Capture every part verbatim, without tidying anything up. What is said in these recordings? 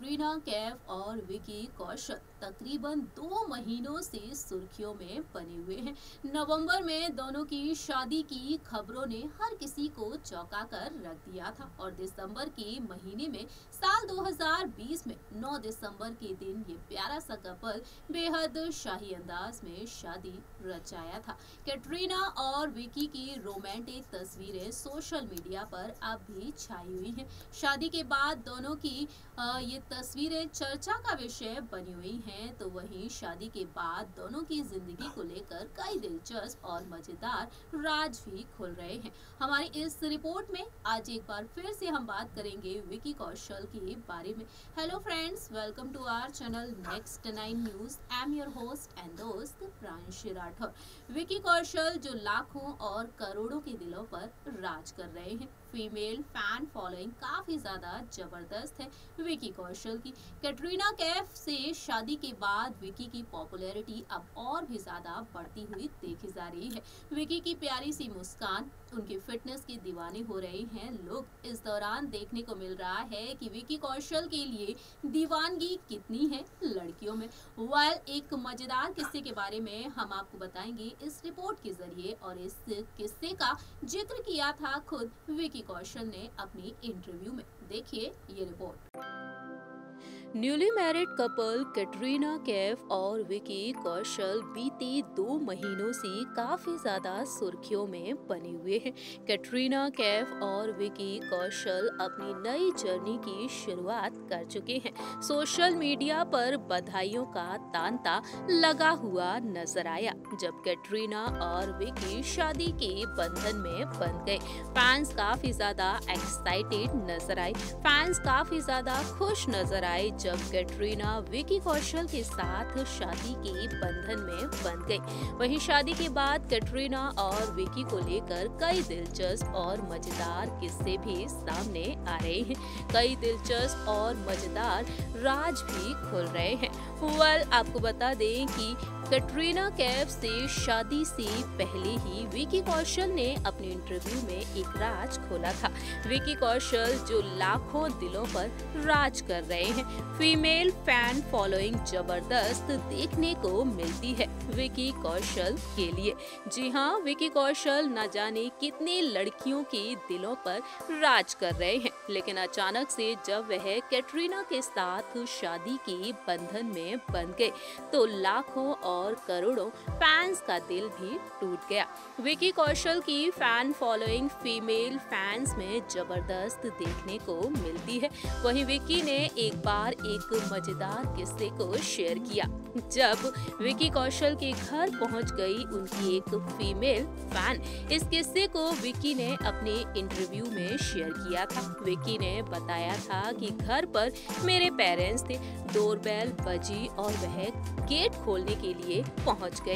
कैटरीना कैफ और विकी कौशल तकरीबन दो महीनों से सुर्खियों में बने हुए हैं। नवंबर में दोनों की शादी की खबरों ने हर किसी को चौंका कर रख दिया था और दिसंबर के महीने में साल दो हज़ार बीस में नौ दिसंबर के दिन ये प्यारा सा कपल बेहद शाही अंदाज में शादी रचाया था। कैटरीना और विकी की रोमांटिक तस्वीरें सोशल मीडिया पर अब भी छाई हुई हैं। शादी के बाद दोनों की आ, ये तस्वीरें चर्चा का विषय बनी हुई हैं। तो वहीं शादी के बाद दोनों की जिंदगी को लेकर कई दिलचस्प और मजेदार राज भी खुल रहे हैं। हमारी इस रिपोर्ट में आज एक बार फिर से हम बात करेंगे विकी कौशल के बारे में। Hello friends, welcome to our channel next nine news. I am your host and दोस्त प्रांशी राठौर। विकी कौशल जो लाखों और करोड़ों के दिलों पर राज कर रहे हैं। फीमेल फैन फॉलोइंग काफी ज्यादा जबरदस्त है विकी कौशल की। कैटरीना कैफ से शादी के बाद विकी की पॉपुलैरिटी अब और भी ज्यादा बढ़ती हुई देखी जा रही है। विकी की प्यारी सी मुस्कान, उनकी फिटनेस के दीवाने हो रहे हैं लोग। इस दौरान देखने को मिल रहा है कि विकी कौशल के लिए दीवानगी कितनी है लड़कियों में। वेल, एक मजेदार किस्से के बारे में हम आपको बताएंगे इस रिपोर्ट के जरिए और इस किस्से का जिक्र किया था खुद विकी कौशल ने अपनी इंटरव्यू में। देखिए ये report. Newly married couple Katrina Kaif और विकी कौशल बीते दो महीनों से काफी ज्यादा सुर्खियों में बने हुए हैं। कैटरीना कैफ और विकी कौशल अपनी नई जर्नी की शुरुआत कर चुके हैं। सोशल मीडिया पर बधाइयों का तांता लगा हुआ नजर आया जब कैटरीना और विकी शादी के बंधन में बंध गए। फैंस काफी ज्यादा एक्साइटेड नजर आए फैंस काफी ज्यादा खुश नजर आए जब कैटरीना विकी कौशल के साथ शादी के बंधन में बंध गई। वहीं शादी के बाद कैटरीना और विकी को लेकर कई दिलचस्प और मजेदार किस्से भी सामने आ रहे हैं। कई दिलचस्प और मजेदार राज भी खुल रहे हैं। वेल, आपको बता दें कि कैटरीना कैफ से शादी से पहले ही विकी कौशल ने अपने इंटरव्यू में एक राज खोला था। विकी कौशल जो लाखों दिलों पर राज कर रहे हैं। फीमेल फैन फॉलोइंग जबरदस्त देखने को मिलती है विकी कौशल के लिए। जी हाँ, विकी कौशल न जाने कितने लड़कियों के दिलों पर राज कर रहे हैं, लेकिन अचानक से जब वह कैटरीना के साथ शादी के बंधन में बंध गए तो लाखों और करोड़ों फैंस का दिल भी टूट गया। विकी कौशल की फैन फॉलोइंग फीमेल फैंस में जबरदस्त देखने को मिलती है। वहीं विकी ने एक बार एक मजेदार किस्से को शेयर किया जब विकी कौशल के घर पहुंच गई उनकी एक फीमेल फैन। इस किस्से को विकी ने अपने इंटरव्यू में शेयर किया था। विकी ने बताया था कि घर पर मेरे पेरेंट्स थे, डोरबेल बजी और वह गेट खोलने के लिए पहुंच गए।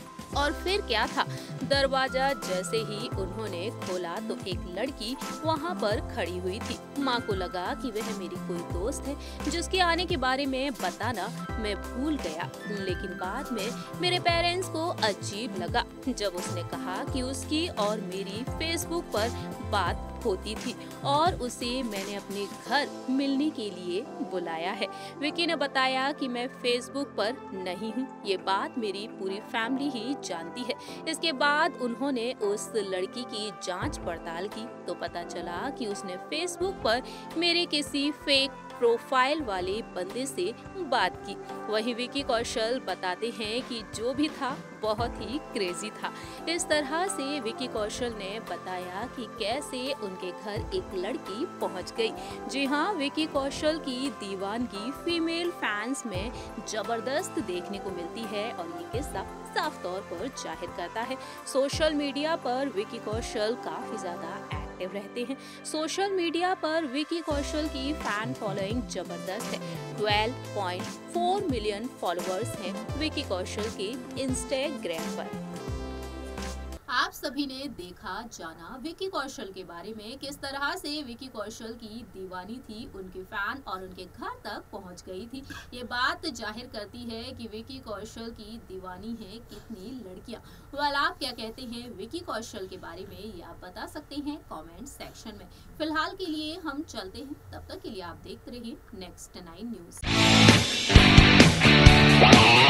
और फिर क्या था, दरवाजा जैसे ही उन्होंने खोला तो एक लड़की वहां पर खड़ी हुई थी। माँ को लगा कि वह मेरी कोई दोस्त है जिसके आने के बारे में बताना मैं भूल गया, लेकिन बाद में मेरे पेरेंट्स को अजीब लगा जब उसने कहा कि उसकी और मेरी फेसबुक पर बात होती थी और उसे मैंने अपने घर मिलने के लिए बुलाया है। विकी ने बताया कि मैं फेसबुक पर नहीं हूँ, ये बात मेरी पूरी फैमिली ही जानती है। इसके बाद उन्होंने उस लड़की की जांच पड़ताल की तो पता चला कि उसने फेसबुक पर मेरे किसी फेक प्रोफाइल वाले बंदे से बात की। वहीं विकी कौशल बताते हैं कि जो भी था बहुत ही क्रेजी था। इस तरह से विकी कौशल ने बताया कि कैसे उनके घर एक लड़की पहुंच गई। जी हाँ, विकी कौशल की दीवानगी फीमेल फैंस में जबरदस्त देखने को मिलती है और ये किस्सा साफ तौर पर जाहिर करता है सोशल मीडिया पर विकी कौशल काफी ज्यादा एक्टिव रहते हैं। सोशल मीडिया पर विकी कौशल की फैन फॉलोइंग जबरदस्त है। बारह पॉइंट चार मिलियन फॉलोअर्स हैं विकी कौशल के इंस्टाग्राम पर। आप सभी ने देखा जाना विकी कौशल के बारे में, किस तरह से विकी कौशल की दीवानी थी, उनके फैन और उनके घर तक पहुंच गई थी। ये बात जाहिर करती है कि विकी कौशल की दीवानी है कितनी लड़कियां। वाल आप क्या कहते हैं विकी कौशल के बारे में, ये आप बता सकते हैं कमेंट सेक्शन में। फिलहाल के लिए हम चलते हैं, तब तक के लिए आप देखते रहिए नेक्स्ट नाइन न्यूज।